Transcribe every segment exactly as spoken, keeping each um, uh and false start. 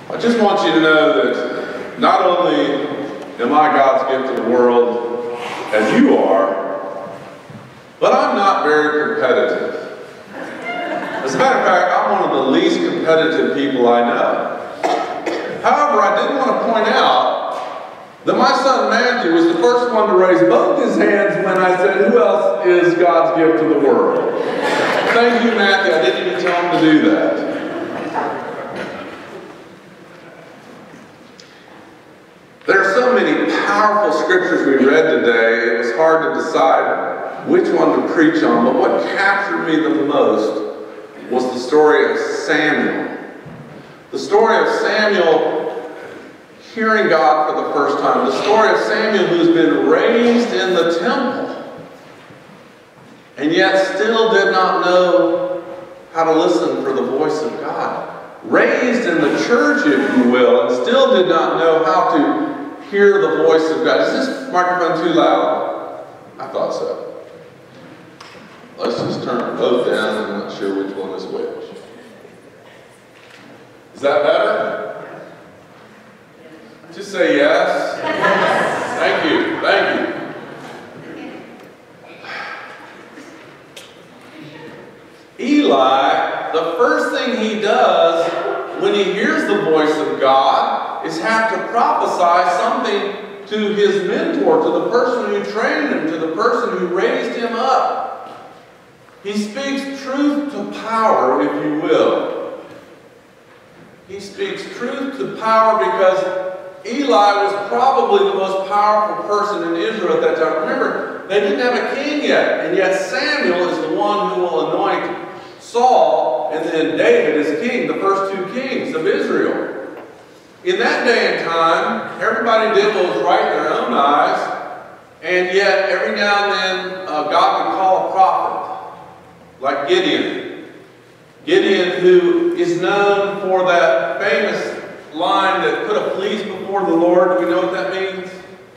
I just want you to know that not only am I God's gift to the world, as you are, but I'm not very competitive. As a matter of fact, I'm one of the least competitive people I know. However, I did want to point out that my son Matthew was the first one to raise both his hands when I said, who else is God's gift to the world? Thank you, Matthew. I didn't even tell him to do that. There are so many powerful scriptures we read today, it was hard to decide which one to preach on, but what captured me the most was the story of Samuel. The story of Samuel hearing God for the first time. The story of Samuel who's been raised in the temple and yet still did not know how to listen for the voice of God. Raised in the church, if you will, and still did not know how to hear the voice of God. Is this microphone too loud? I thought so. Let's just turn them both down. I'm not sure which one is which. Is that better? Just say yes. Yes. Thank you. Thank you. Eli, the first thing he does when he hears the voice of God is have to prophesy something to his mentor, to the person who trained him, to the person who raised him up. He speaks truth to power, if you will. He speaks truth to power because Eli was probably the most powerful person in Israel at that time. Remember, they didn't have a king yet, and yet Samuel is the one who will anoint Saul and then David as king, the first two kings of Israel. In that day and time, everybody did what was right in their own eyes, and yet every now and then uh, God would call a prophet, like Gideon. Gideon, who is known for that famous line that put a fleece before the Lord. Do we know what that means?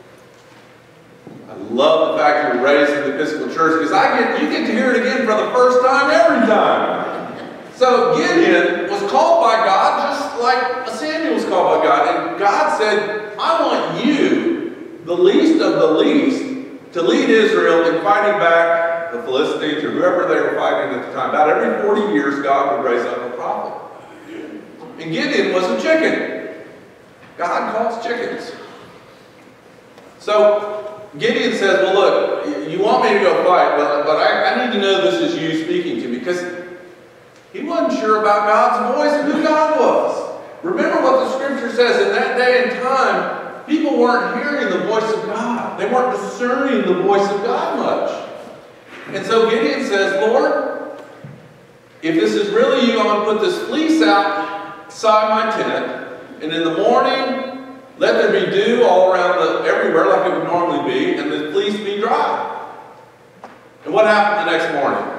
I love the fact you're raised in the Episcopal Church because I get you get to hear it again for the first time every time. So Gideon was called by God just like Samuel was called by God. And God said, I want you, the least of the least, to lead Israel in fighting back the Philistines or whoever they were fighting at the time. About every forty years, God would raise up a prophet. And Gideon was a chicken. God calls chickens. So Gideon says, well, look, you want me to go fight, but, but I, I need to know this is you speaking to me, because he wasn't sure about God's voice and who God was. Remember what the scripture says, in that day and time, people weren't hearing the voice of God. They weren't discerning the voice of God much. And so Gideon says, Lord, if this is really you, I'm going to put this fleece outside my tent, and in the morning, let there be dew all around the, everywhere like it would normally be, and the fleece be dry. And what happened the next morning?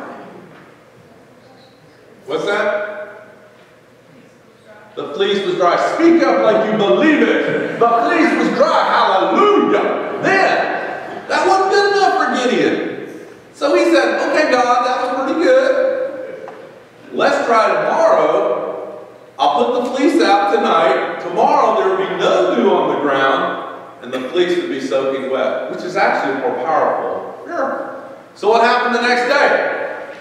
What's that? The fleece was dry. Speak up like you believe it. The fleece was dry. Hallelujah. Then, that wasn't good enough for Gideon. So he said, okay, God, that was pretty good. Let's try tomorrow. I'll put the fleece out tonight. Tomorrow there will be no dew on the ground, and the fleece would be soaking wet, which is actually a more powerful miracle. So what happened the next day?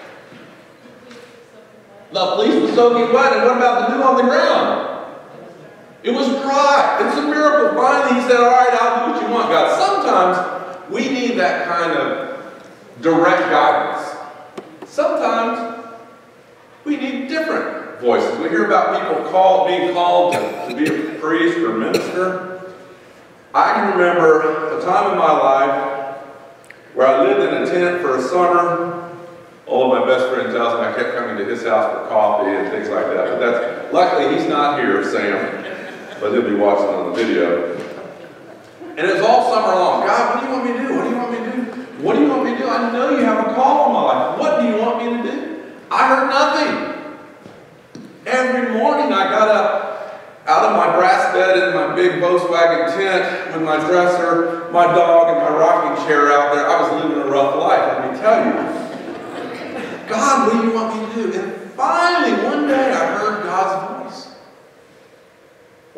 The fleece was soaking wet, and what about the dew on the ground? It was dry. It's a miracle. Finally, he said, all right, I'll do what you want, God. Sometimes we need that kind of direct guidance. Sometimes we need different voices. We hear about people called, being called to, to be a priest or minister. I can remember a time in my life where I lived in a tent for a summer. All of my best friend tells me I kept coming to his house for coffee and things like that. But that's, luckily he's not here, Sam, but he'll be watching on the video. And it was all summer long. God, what do you want me to do? What do you want me to do? What do you want me to do? I know you have a call in my life. What do you want me to do? I heard nothing. Every morning I got up out of my brass bed in my big Volkswagen tent with my dresser, my dog, and my rocking chair out there. I was living a rough life, let me tell you. God, what do you want me to do? And finally, one day, I heard God's voice.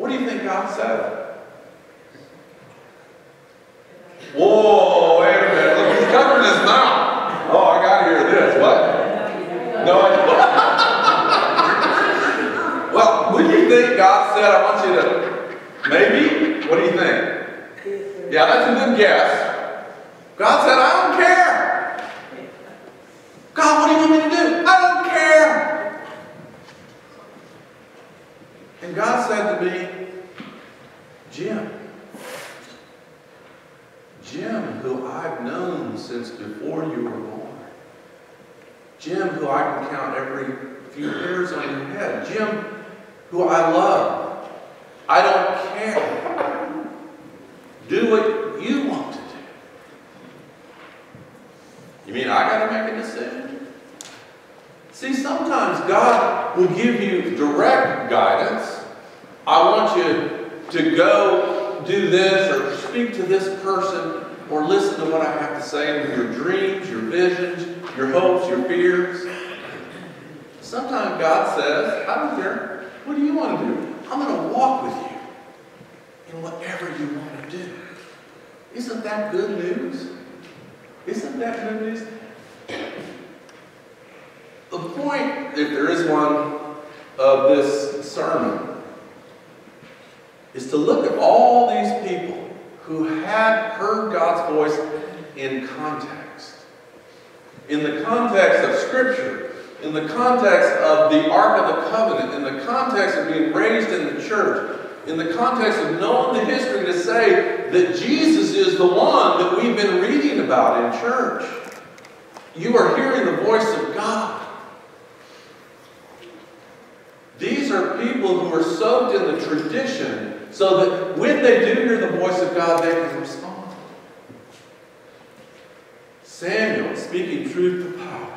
God said. Whoa, wait a minute. Look, he's covering his mouth. Oh, I got to hear this. What? No, I Well, what do you think God said? I want you to, maybe? What do you think? Yeah, that's a good guess. God said, I don't care. God, what do you want me to do? I don't care. And God said to me, Jim, Jim, who I've known since before you were born. Jim, who I can count every few hairs on your head. Jim, who I love. I don't care. Do what you want to do. You mean I got to make a decision? See, sometimes God will give you direct guidance. I want you to go do this or speak to this person or listen to what I have to say in your dreams, your visions, your hopes, your fears. Sometimes God says, I don't care. What do you want to do? I'm going to walk with you in whatever you want to do. Isn't that good news? Isn't that good news? The point, if there is one, of this sermon is to look at all these people who had heard God's voice in context. In the context of Scripture, in the context of the Ark of the Covenant, in the context of being raised in the church, in the context of knowing the history to say that Jesus is the one that we've been reading about in church. You are hearing the voice of God. These are people who are soaked in the tradition so that when they do hear the voice of God, they can respond. Samuel speaking truth to power.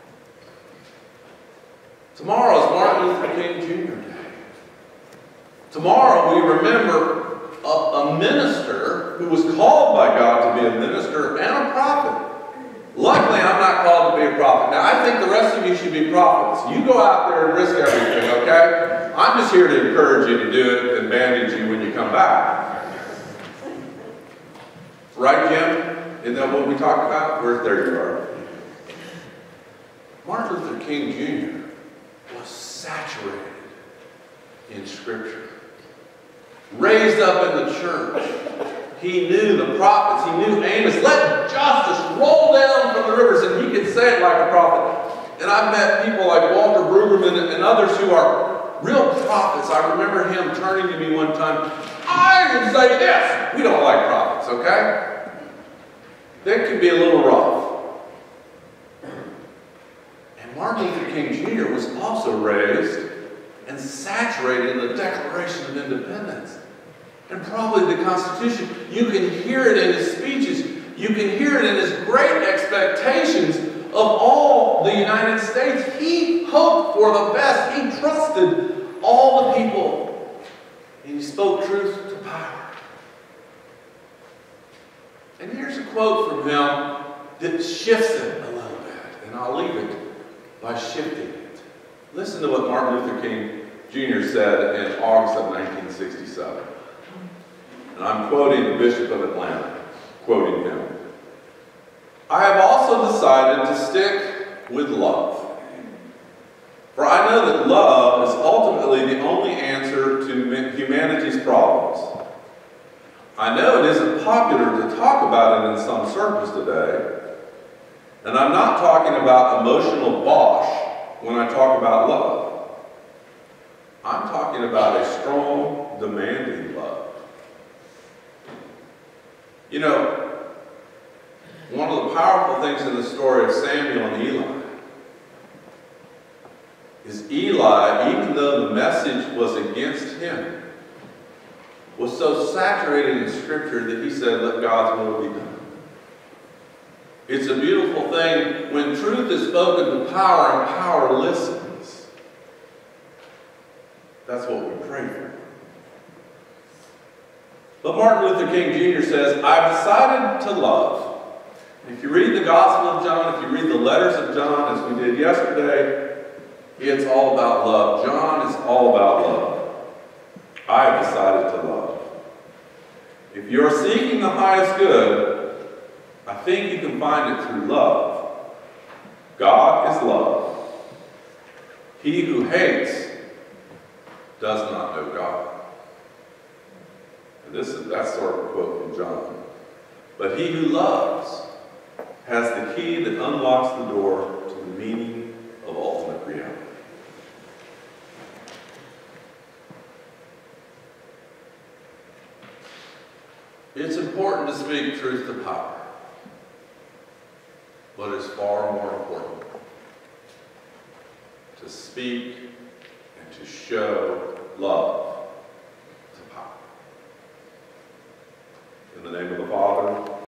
Tomorrow is Martin Luther King Junior Day. Tomorrow we remember a, a minister who was called by God to be a minister and a prophet. Luckily, I'm not called to be a prophet. Now, I think the rest of you should be prophets. You go out there and risk everything, okay? I'm just here to encourage you to do it and bandage you when you come back. Right, Jim? Isn't that what we talked about? Where's there you are? Martin Luther King Junior was saturated in Scripture. Raised up in the church. He knew the prophets. He knew Amos. Let justice roll down from the rivers. And he could say it like a prophet. And I've met people like Walter Brueggemann and others who are real prophets. I remember him turning to me one time. I can say this. We don't like prophets, okay? That could be a little rough. And Martin Luther King Junior was also raised and saturated in the Declaration of Independence. And probably the Constitution. You can hear it in his speeches. You can hear it in his great expectations of all the United States. He hoped for the best. He trusted all the people. And he spoke truth to power. And here's a quote from him that shifts it a little bit. And I'll leave it by shifting it. Listen to what Martin Luther King Junior said in August of nineteen sixty-seven. And I'm quoting the Bishop of Atlanta, quoting him. I have also decided to stick with love. For I know that love is ultimately the only answer to humanity's problems. I know it isn't popular to talk about it in some circles today. And I'm not talking about emotional bosh when I talk about love. I'm talking about a strong, demanding love. You know, one of the powerful things in the story of Samuel and Eli is Eli, even though the message was against him, was so saturated in Scripture that he said, let God's will be done. It's a beautiful thing when truth is spoken to power and power listens. That's what we pray for. But Martin Luther King Junior says, I've decided to love. If you read the Gospel of John, if you read the letters of John, as we did yesterday, it's all about love. John is all about love. I have decided to love. If you're seeking the highest good, I think you can find it through love. God is love. He who hates does not know God. And this is that's sort of a quote from John. But he who loves has the key that unlocks the door to the meaning of ultimate reality. It's important to speak truth to power, but it's far more important to speak and to show love.